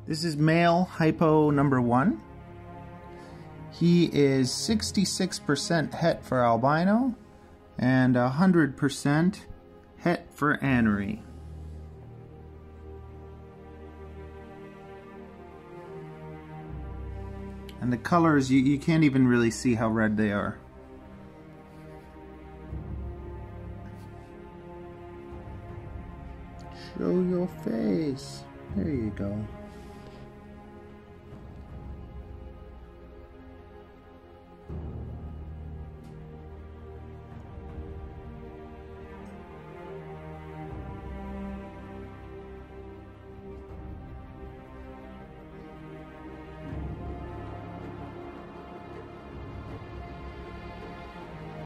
This is male Hypo number 1. He is 66% het for albino and 100% het for anery. And the colors, you can't even really see how red they are. Show your face. There you go.